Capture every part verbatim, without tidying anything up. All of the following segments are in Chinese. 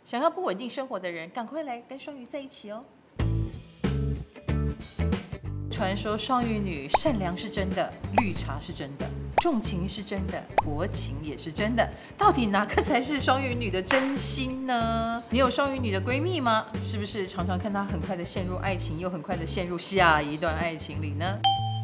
想要不稳定生活的人，赶快来跟双鱼在一起哦。传说双鱼女善良是真的，绿茶是真的，重情是真的，薄情也是真的。到底哪个才是双鱼女的真心呢？你有双鱼女的闺蜜吗？是不是常常看她很快的陷入爱情，又很快的陷入下一段爱情里呢？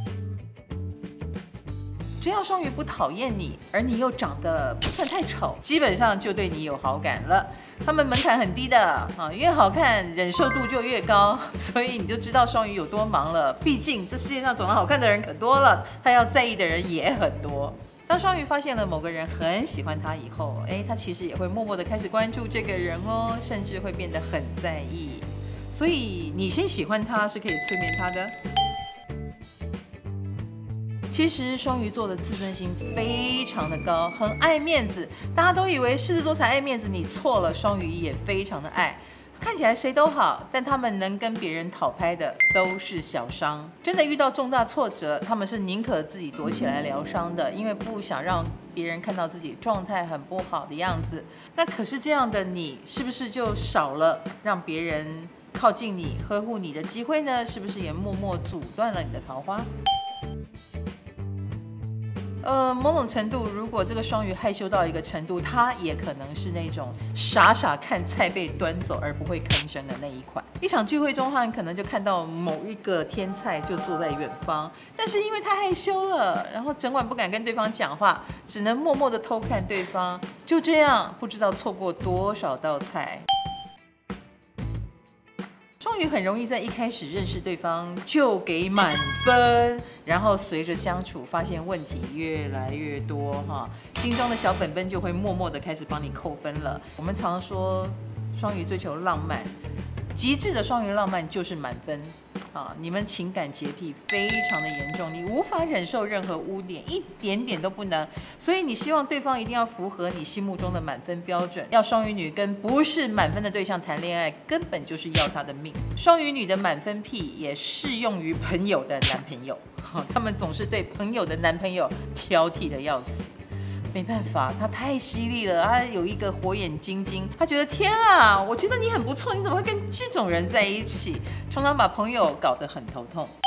只要双鱼不讨厌你，而你又长得不算太丑，基本上就对你有好感了。他们门槛很低的啊，越好看忍受度就越高，所以你就知道双鱼有多忙了。毕竟这世界上长得好看的人可多了，他要在意的人也很多。当双鱼发现了某个人很喜欢他以后，哎，他其实也会默默的开始关注这个人哦，甚至会变得很在意。所以你先喜欢他是可以催眠他的。其实双鱼座的自尊心非常的高，很爱面子。大家都以为狮子座才爱面子，你错了，双鱼也非常的爱。看起来谁都好，但他们能跟别人讨拍的都是小伤。真的遇到重大挫折，他们是宁可自己躲起来疗伤的，因为不想让别人看到自己状态很不好的样子。那可是这样的你，是不是就少了让别人靠近你、呵护你的机会呢？是不是也默默阻断了你的桃花？呃，某种程度，如果这个双鱼害羞到一个程度，他也可能是那种傻傻看菜被端走而不会吭声的那一款。一场聚会中，他很可能就看到某一个天菜就坐在远方，但是因为太害羞了，然后整晚不敢跟对方讲话，只能默默的偷看对方，就这样不知道错过多少道菜。双鱼很容易在一开始认识对方就给满分，然后随着相处发现问题越来越多哈，心中的小本本就会默默的开始帮你扣分了。我们常说双鱼追求浪漫，极致的双鱼浪漫就是满分啊！你们情感洁癖非常的严重，你无法忍受任何污点，一点点都不能。所以你希望对方一定要符合你心目中的满分标准。要双鱼女跟不是满分的对象谈恋爱，根本就是要她的命。双鱼女的满分癖也适用于朋友的男朋友，他们总是对朋友的男朋友挑剔的要死。没办法，他太犀利了，他有一个火眼金睛，他觉得天啊，我觉得你很不错，你怎么会跟这种人在一起？常常把朋友搞得很头痛。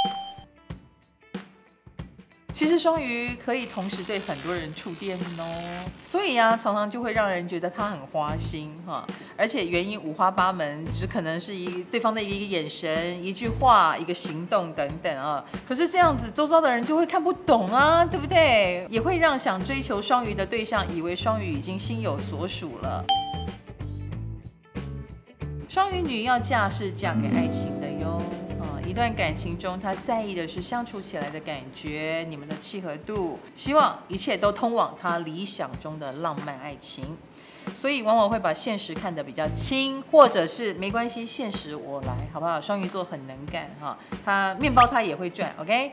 其实双鱼可以同时对很多人触电哦，所以啊，常常就会让人觉得他很花心哈，而且原因五花八门，只可能是一对方的一个眼神、一句话、一个行动等等啊。可是这样子，周遭的人就会看不懂啊，对不对？也会让想追求双鱼的对象以为双鱼已经心有所属了。双鱼女要嫁是嫁给爱情的哟。一段感情中，他在意的是相处起来的感觉，你们的契合度，希望一切都通往他理想中的浪漫爱情，所以往往会把现实看得比较轻，或者是没关系，现实我来，好不好？双鱼座很能干哈，他面包他也会赚 ，OK。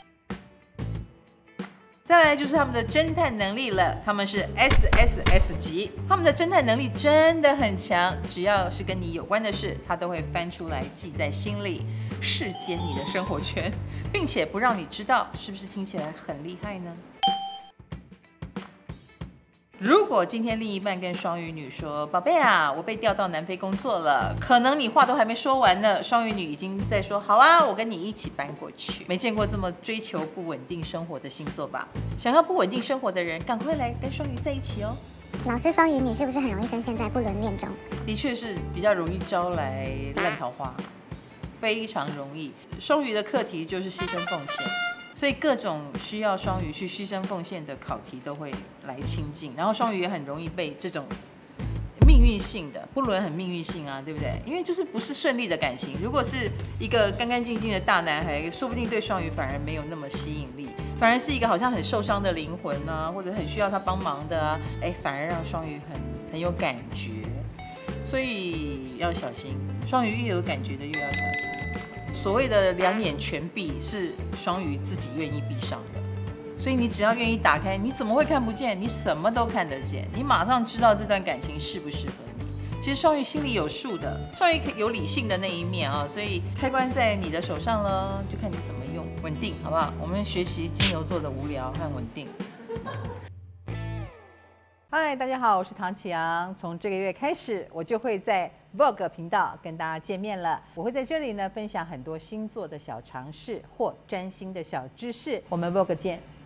再来就是他们的侦探能力了，他们是 S S S 级，他们的侦探能力真的很强，只要是跟你有关的事，他都会翻出来记在心里，视奸你的生活圈，并且不让你知道，是不是听起来很厉害呢？如果今天另一半跟双鱼女说：“宝贝啊，我被调到南非工作了。”可能你话都还没说完呢，双鱼女已经在说：“好啊，我跟你一起搬过去。”没见过这么追求不稳定生活的星座吧？想要不稳定生活的人，赶快来跟双鱼在一起哦。 老师，双鱼女是不是很容易深陷在不伦恋中？ 的确是比较容易招来烂桃花，非常容易。双鱼的课题就是牺牲奉献。所以各种需要双鱼去牺牲奉献的考题都会来亲近，然后双鱼也很容易被这种命运性的不伦很命运性啊，对不对？因为就是不是顺利的感情，如果是一个干干净净的大男孩，说不定对双鱼反而没有那么吸引力，反而是一个好像很受伤的灵魂啊，或者很需要他帮忙的啊，哎，反而让双鱼很很有感觉，所以要小心，双鱼越有感觉的越要小心。所谓的两眼全闭是双鱼自己愿意闭上的，所以你只要愿意打开，你怎么会看不见？你什么都看得见，你马上知道这段感情适不适合你。其实双鱼心里有数的，双鱼有理性的那一面啊，所以开关在你的手上了，就看你怎么用，稳定，好不好？我们学习金牛座的无聊和稳定。 嗨，大家好，我是唐启阳。从这个月开始，我就会在 Vogue 频道跟大家见面了。我会在这里呢分享很多星座的小常识或占星的小知识。我们 Vogue 见。